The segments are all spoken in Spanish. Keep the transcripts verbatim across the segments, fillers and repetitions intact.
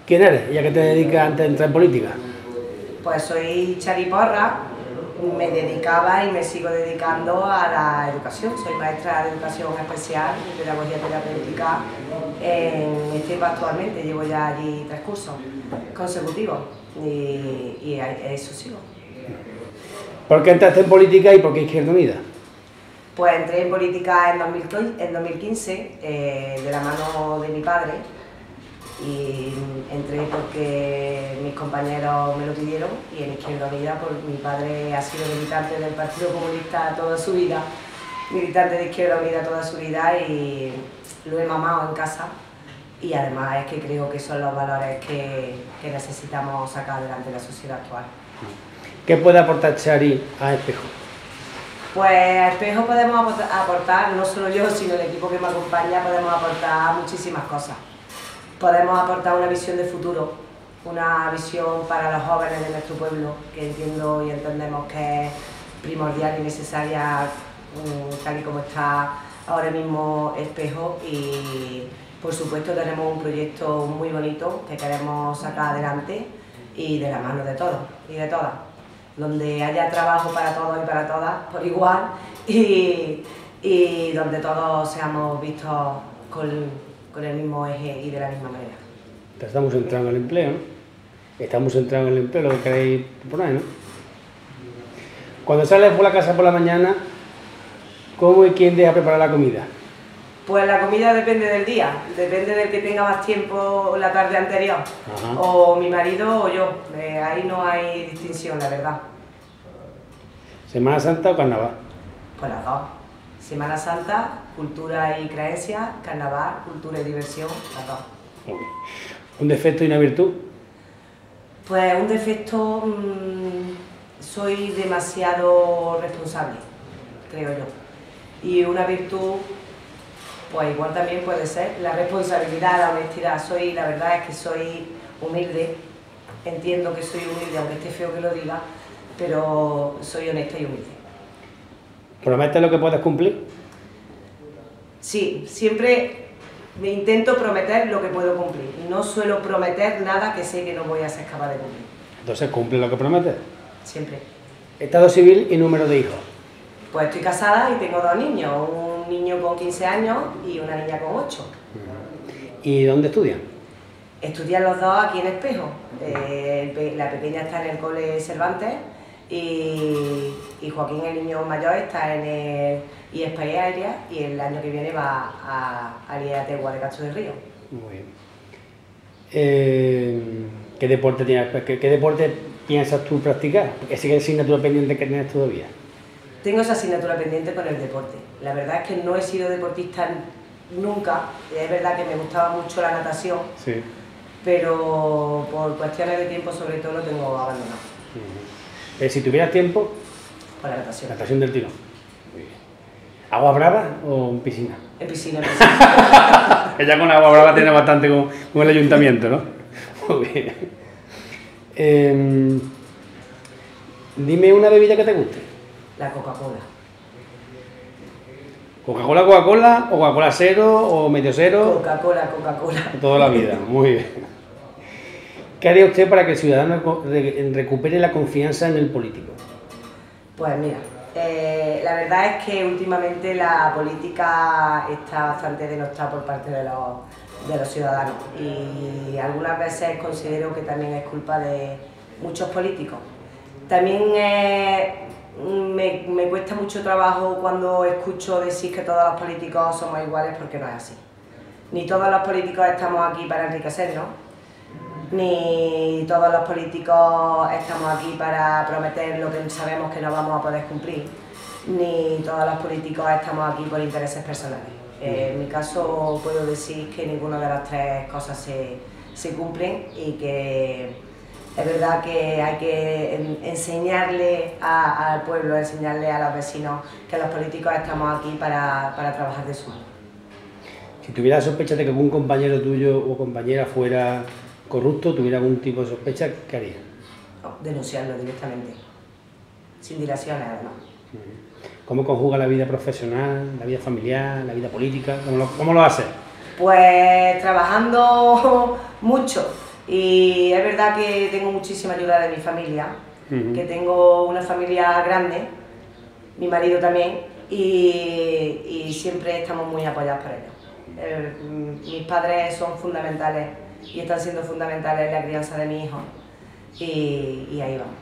¿Quién eres? ¿Y a qué te dedicas antes de entrar en política? Pues soy Chari Porra, me dedicaba y me sigo dedicando a la educación. Soy maestra de educación especial y pedagogía terapéutica en Estepa actualmente. Llevo ya allí tres cursos consecutivos y, y a eso sigo. ¿Por qué entraste en política y por qué Izquierda Unida? Pues entré en política en dos mil quince, eh, de la mano de mi padre, y entré porque mis compañeros me lo pidieron, y en Izquierda Unida porque mi padre ha sido militante del Partido Comunista toda su vida, militante de Izquierda Unida toda su vida, y lo he mamado en casa, y además es que creo que son los valores que, que necesitamos sacar adelante de la sociedad actual. ¿Qué puede aportar Chari a Espejo? Pues a Espejo podemos aportar, no solo yo, sino el equipo que me acompaña, podemos aportar muchísimas cosas. Podemos aportar una visión de futuro, una visión para los jóvenes de nuestro pueblo, que entiendo y entendemos que es primordial y necesaria, tal y como está ahora mismo Espejo, y por supuesto tenemos un proyecto muy bonito que queremos sacar adelante y de la mano de todos y de todas, donde haya trabajo para todos y para todas por igual, y, y donde todos seamos vistos con con el mismo eje y de la misma manera. Estamos centrados en el empleo, ¿no? Estamos centrados en el empleo, lo que queréis proponer, ¿no? Cuando sales por la casa por la mañana, ¿cómo y quién deja preparar la comida? Pues la comida depende del día, depende del que tenga más tiempo la tarde anterior. Ajá. O mi marido o yo, eh, ahí no hay distinción, la verdad. ¿Semana Santa o Carnaval? Pues las dos. Semana Santa, cultura y creencias; Carnaval, cultura y diversión, las dos. ¿Un defecto y una virtud? Pues un defecto, mmm, soy demasiado responsable, creo yo. Y una virtud, pues igual también puede ser la responsabilidad, la honestidad. Soy, la verdad es que soy humilde, entiendo que soy humilde, aunque esté feo que lo diga, pero soy honesta y humilde. ¿Prometes lo que puedes cumplir? Sí, siempre me intento prometer lo que puedo cumplir. No suelo prometer nada que sé que no voy a ser capaz de cumplir. Entonces, ¿cumple lo que prometes? Siempre. ¿Estado civil y número de hijos? Pues estoy casada y tengo dos niños, un niño con quince años y una niña con ocho. ¿Y dónde estudian? Estudian los dos aquí en Espejo. Eh, la pequeña está en el cole Cervantes, Y, y Joaquín, el niño mayor, está en el I E S P A Aérea, y el año que viene va a, a I E A Tegua de Castro del Río. Muy bien. Eh, ¿qué, deporte tienes, qué, ¿Qué deporte piensas tú practicar? ¿Esa es la asignatura pendiente que tienes todavía? Tengo esa asignatura pendiente con el deporte. La verdad es que no he sido deportista nunca. Es verdad que me gustaba mucho la natación, sí, pero por cuestiones de tiempo sobre todo lo tengo abandonado. Uh-huh. Eh, si tuvieras tiempo, para la natación. Natación del tirón. Muy bien. ¿Agua brava o en piscina? En piscina, en piscina. Ella con agua brava tiene bastante con, con el ayuntamiento, ¿no? Muy bien. Eh, dime una bebida que te guste. La Coca-Cola. ¿Coca-Cola, Coca-Cola o Coca-Cola cero o medio cero? Coca-Cola, Coca-Cola. Toda la vida, muy bien. ¿Qué haría usted para que el ciudadano recupere la confianza en el político? Pues mira, eh, la verdad es que últimamente la política está bastante denostada por parte de los, de los ciudadanos, y algunas veces considero que también es culpa de muchos políticos. También eh, me, me cuesta mucho trabajo cuando escucho decir que todos los políticos somos iguales, porque no es así. Ni todos los políticos estamos aquí para enriquecernos, ni todos los políticos estamos aquí para prometer lo que sabemos que no vamos a poder cumplir, ni todos los políticos estamos aquí por intereses personales. Eh, en mi caso puedo decir que ninguna de las tres cosas se, se cumplen, y que es verdad que hay que enseñarle a, al pueblo, enseñarle a los vecinos que los políticos estamos aquí para, para trabajar de su mano. Si tuvieras sospecha de que algún compañero tuyo o compañera fuera corrupto, tuviera algún tipo de sospecha, ¿qué haría? No, denunciarlo directamente, sin dilaciones además. ¿Cómo conjuga la vida profesional, la vida familiar, la vida política? ¿Cómo lo, cómo lo hace? Pues trabajando mucho Y es verdad que tengo muchísima ayuda de mi familia, uh-huh. que tengo una familia grande, mi marido también, y, y siempre estamos muy apoyados por ellos. Eh, mis padres son fundamentales y están siendo fundamentales en la crianza de mi hijo, y, y ahí vamos.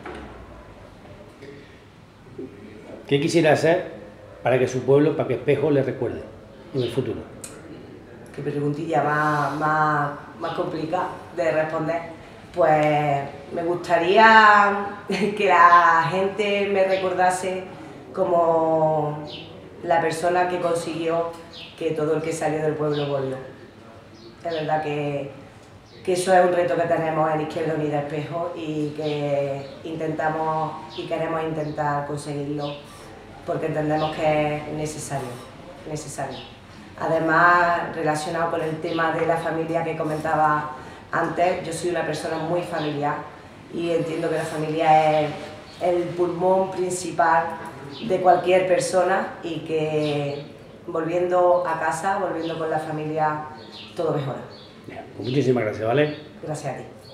¿Qué quisiera hacer para que su pueblo, para que Espejo le recuerde en el futuro? Qué preguntilla más, más, más complicada de responder. Pues me gustaría que la gente me recordase como la persona que consiguió que todo el que salió del pueblo volvió. Es verdad que, que eso es un reto que tenemos en Izquierda Unida Espejo y que intentamos y queremos intentar conseguirlo porque entendemos que es necesario, necesario. Además, relacionado con el tema de la familia que comentaba antes, yo soy una persona muy familiar y entiendo que la familia es el pulmón principal de cualquier persona y que volviendo a casa, volviendo con la familia, todo mejora. Bien, pues muchísimas gracias, ¿vale? Gracias a ti.